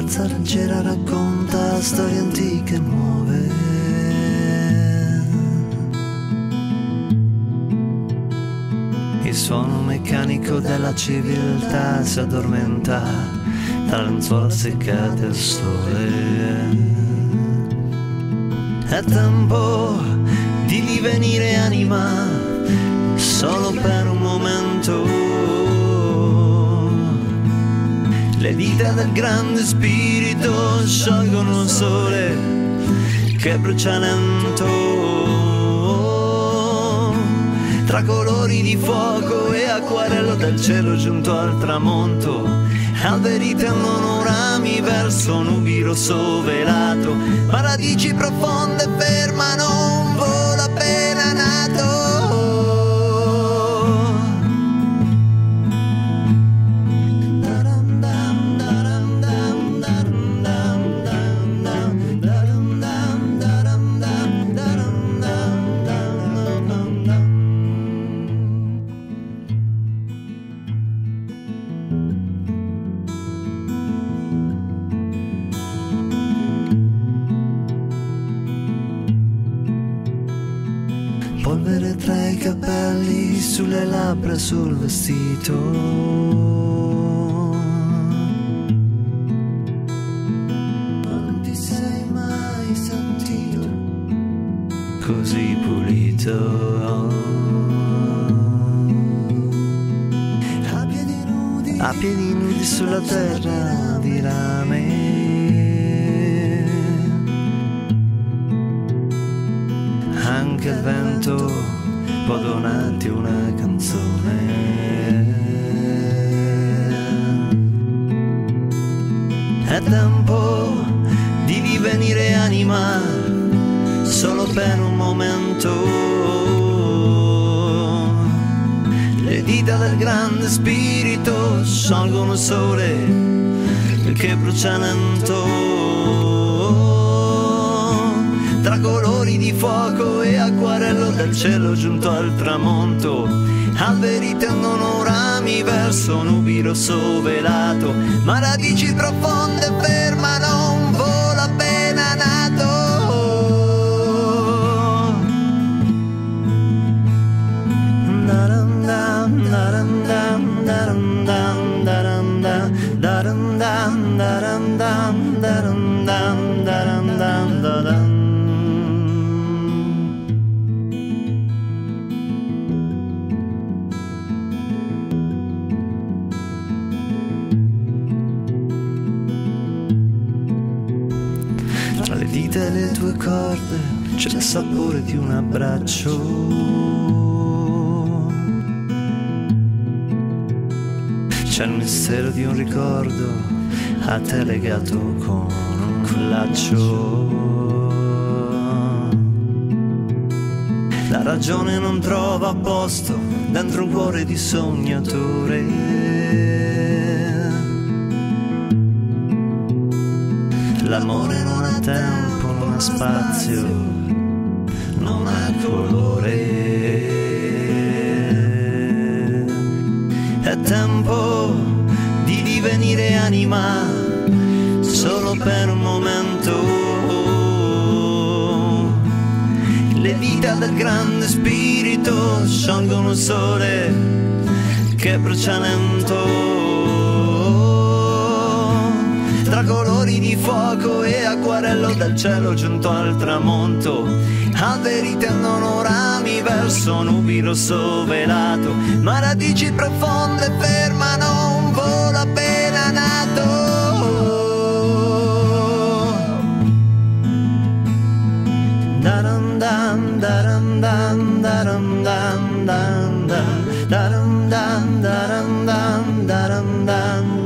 Carrozza leggera racconta storie antiche e nuove. Il suono meccanico della civiltà si addormenta tra lenzuola seccate al sole. È tempo di divenire anima solo per un momento. Le dita del grande spirito sciolgono il sole che brucia lento. Tra colori di fuoco e acquarello del cielo giunto al tramonto, alberi tendono rami verso nubi rosso velato, ma radici profonde fermano un volo appena nato. Polvere tra i capelli, sulle labbra, sul vestito. Ma non ti sei mai sentito così pulito. A piedi nudi sulla terra di rame. Anche il vento può donarti una canzone. È tempo di divenire anima solo per un momento. Le dita del grande spirito sciolgono il sole che brucia lento. Tra colori di fuoco e acquarello del cielo giunto al tramonto, alberi tendono rami verso nubi rosso velato, ma radici profonde fermano un volo appena nato. Tra le dita e le tue corde c'è il sapore di un abbraccio. C'è il mistero di un ricordo a te legato con un laccio. La ragione non trova posto dentro un cuore di sognatore. L'amore non ha tempo, non ha spazio, non ha colore. È tempo di divenire anima solo per un momento. Le dita del grande spirito sciolgono il sole che brucia lento. Tra colori di fuoco e acquarello del cielo giunto al tramonto, alberi tendono rami verso nubi rosso velato, ma radici profonde fermano un volo appena nato. Daram dam daram dam daram dam dam dam daram dam daram dam daram dam.